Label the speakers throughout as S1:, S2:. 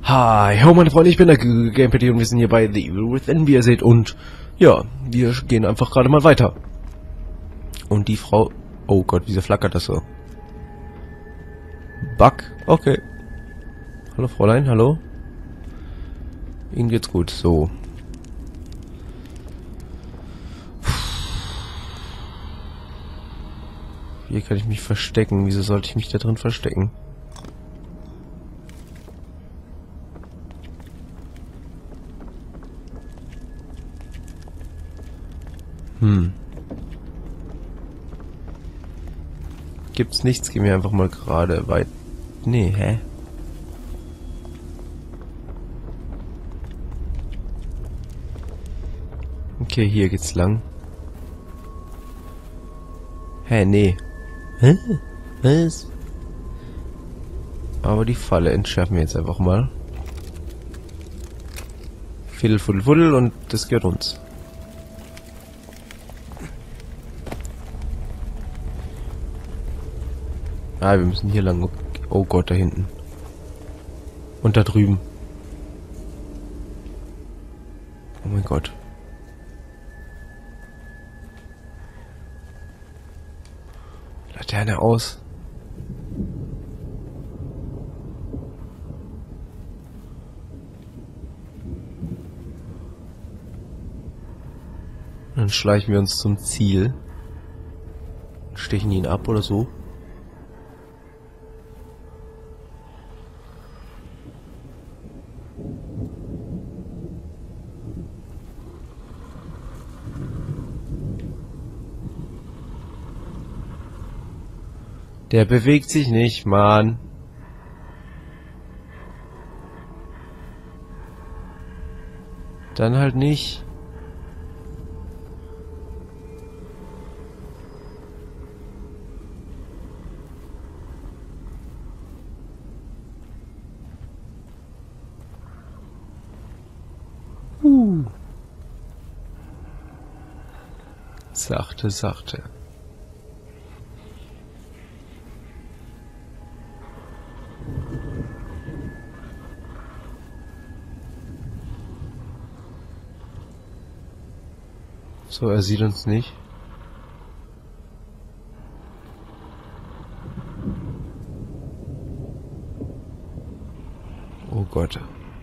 S1: Hi, ho meine Freunde, ich bin der Gamepad und wir sind hier bei The Evil Within, wie ihr seht, und ja, wir gehen einfach gerade mal weiter. Und die Frau... Oh Gott, wieso flackert das so? Bug? Okay. Hallo Fräulein, hallo? Ihnen geht's gut, so. Hier kann ich mich verstecken, wieso sollte ich mich da drin verstecken? Gibt's nichts, gehen wir einfach mal gerade weit... Nee, hä? Okay, hier geht's lang. Hä, nee. Hä? Was? Aber die Falle entschärfen wir jetzt einfach mal. Fiddel, fuddel, fuddel und das gehört uns. Ah, wir müssen hier lang. Oh Gott, da hinten. Und da drüben. Oh mein Gott. Laterne aus. Dann schleichen wir uns zum Ziel. Stechen ihn ab oder so. Der bewegt sich nicht, Mann. Dann halt nicht. Sachte, sachte. So, er sieht uns nicht. Oh Gott.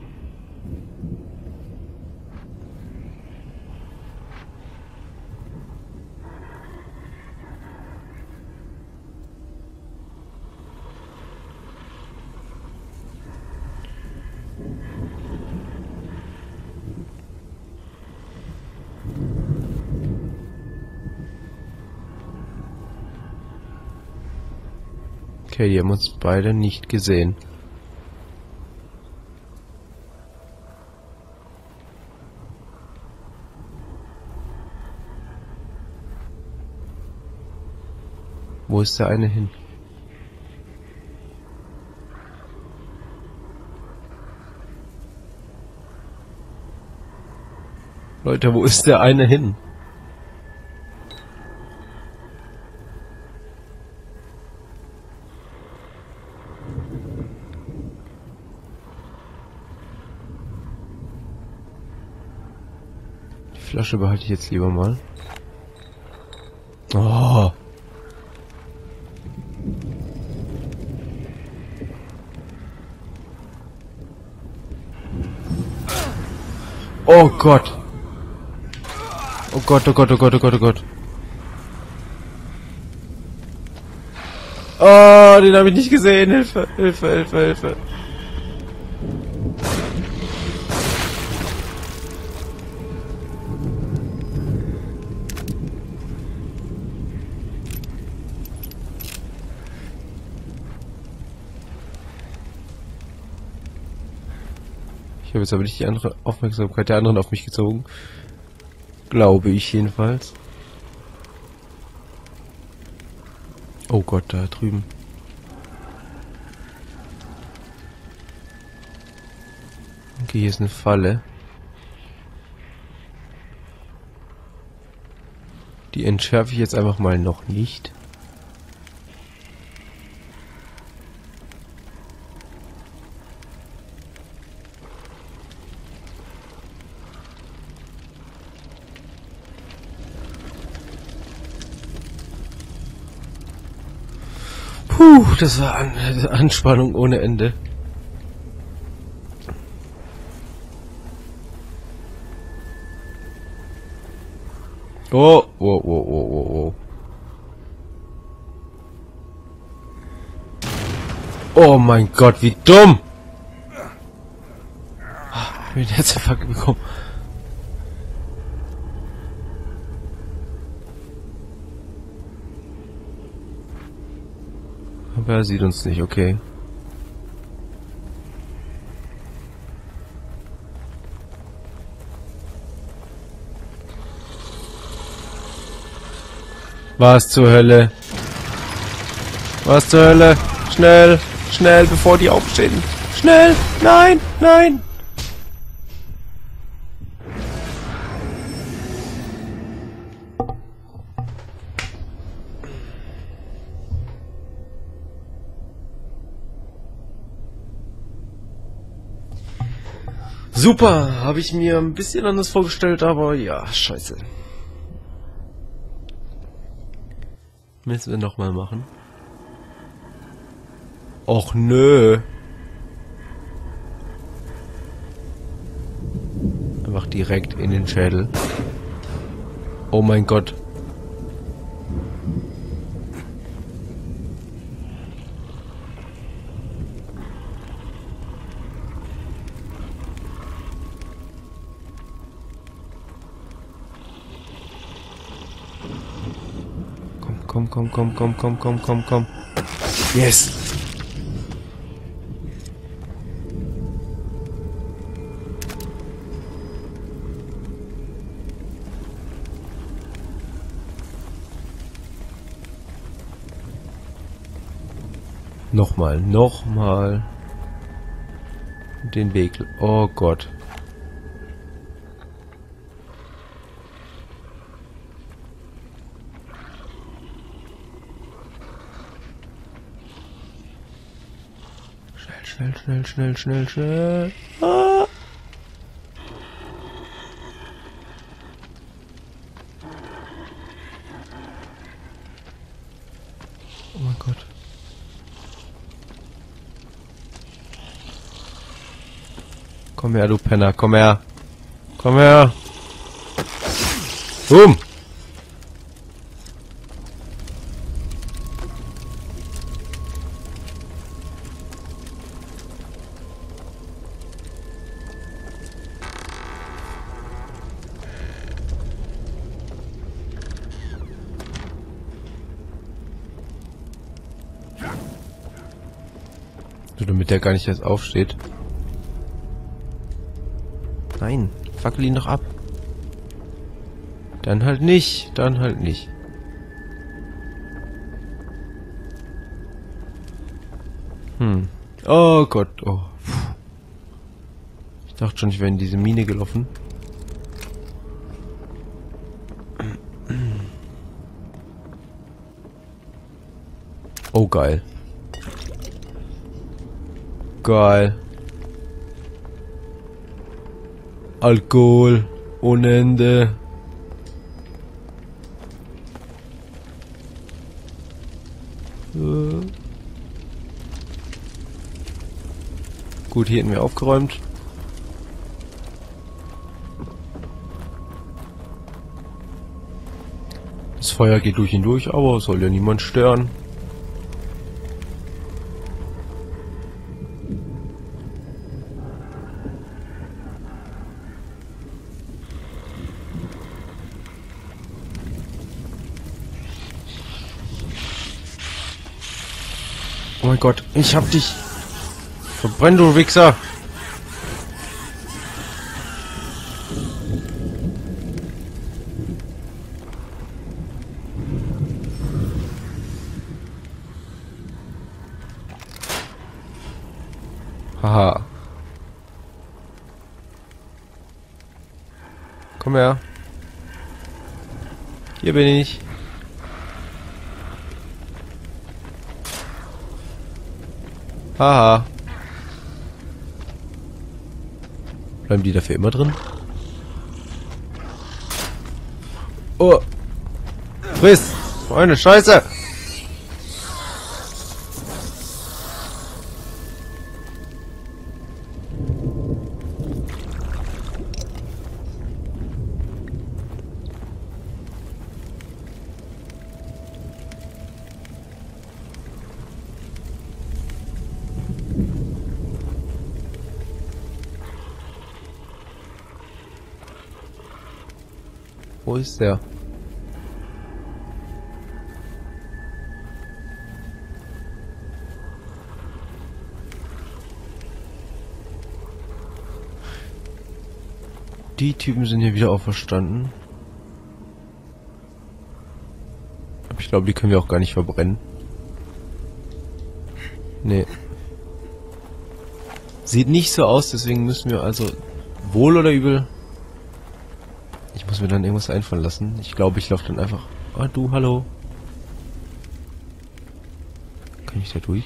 S1: Okay, die haben uns beide nicht gesehen. Wo ist der eine hin? Leute, wo ist der eine hin? Die Flasche behalte ich jetzt lieber mal. Oh. Oh Gott. Oh Gott, oh Gott, oh Gott, oh Gott, oh Gott. Oh, den habe ich nicht gesehen. Hilfe, Hilfe, Hilfe, Hilfe. Ich habe jetzt aber nicht die andere Aufmerksamkeit der anderen auf mich gezogen. Glaube ich jedenfalls. Oh Gott, da drüben. Okay, hier ist eine Falle. Die entschärfe ich jetzt einfach mal noch nicht. Puh, das war Anspannung ohne Ende. Oh, oh, oh, oh, oh, oh. Oh mein Gott, wie dumm! Ich bin jetzt Herzinfarkt bekommen. Aber er sieht uns nicht, okay. Was zur Hölle? Was zur Hölle? Schnell! Schnell, bevor die aufstehen! Schnell! Nein! Nein! Super! Habe ich mir ein bisschen anders vorgestellt, aber ja, scheiße. Müssen wir nochmal machen. Och nö. Einfach direkt in den Schädel. Oh mein Gott. Komm. Yes! Nochmal. Den Weg. Oh Gott. Schnell. Ah. Oh mein Gott. Komm her, du Penner, komm her. Boom! So, damit der gar nicht erst aufsteht. Nein, fackel ihn doch ab. Dann halt nicht. Oh Gott, oh. Ich dachte schon, ich wäre in diese Mine gelaufen. Oh, geil. Alkohol ohne Ende. Gut, hier hätten wir aufgeräumt. Das Feuer geht durch ihn durch, aber soll ja niemand stören. Oh mein Gott, ich hab dich. Verbrenn, du Wichser. Haha. Komm her. Hier bin ich. Haha. Bleiben die dafür immer drin? Oh. Friss. Freunde, Scheiße. Wo ist der? Die Typen sind hier wieder auferstanden. Aber ich glaube, die können wir auch gar nicht verbrennen. Nee. Sieht nicht so aus, deswegen müssen wir also wohl oder übel. Ich muss mir dann irgendwas einfallen lassen. Ich glaube, ich laufe dann einfach. Ah, du, hallo. Kann ich da durch?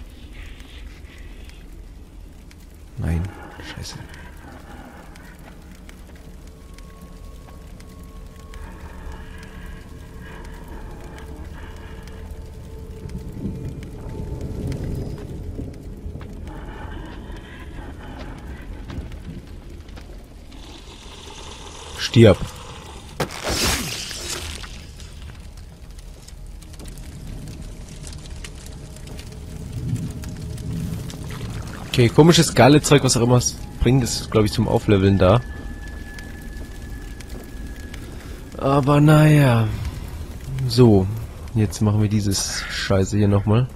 S1: Nein. Scheiße. Stirb. Okay, komisches Galle-Zeug, was auch immer es bringt, ist, glaube ich, zum Aufleveln da. Aber naja. So, jetzt machen wir dieses Scheiße hier nochmal.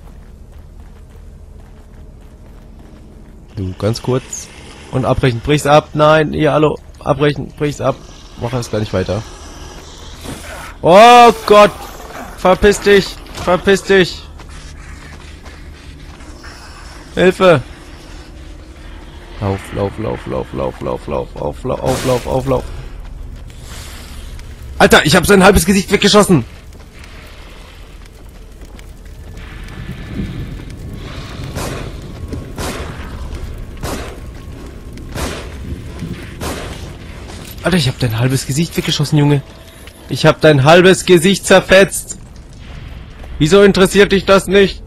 S1: Du, ganz kurz. Und abbrechen. Brich's ab. Nein, hier, hallo. Abbrechen. Brich's ab. Mach das gar nicht weiter. Oh Gott. Verpiss dich. Verpiss dich. Hilfe. Lauf, lauf, lauf, lauf, lauf, lauf, lauf, auf, lauf, auflauf, auflauf. Alter, ich habe sein halbes Gesicht weggeschossen. Alter, ich habe dein halbes Gesicht weggeschossen, Junge. Ich habe dein halbes Gesicht zerfetzt. Wieso interessiert dich das nicht?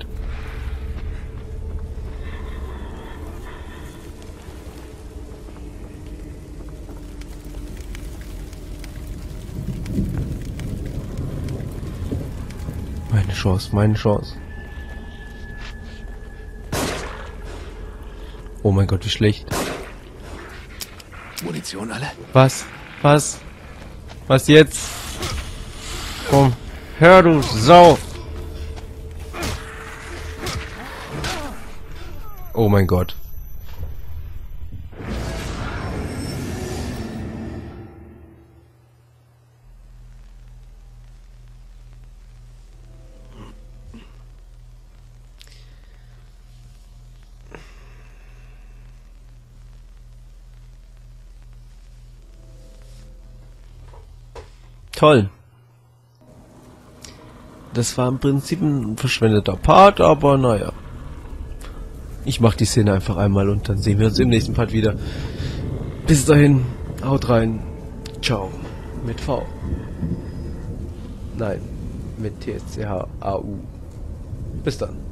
S1: Meine Chance, meine Chance. Oh mein Gott, wie schlecht.
S2: Munition alle?
S1: Was? Was? Was jetzt? Komm, hör du Sau! Oh mein Gott. Toll. Das war im Prinzip ein verschwendeter Part, aber naja. Ich mach die Szene einfach einmal und dann sehen wir uns im nächsten Part wieder. Bis dahin, haut rein. Ciao. Mit V. Nein, mit TSCH-AU. Bis dann.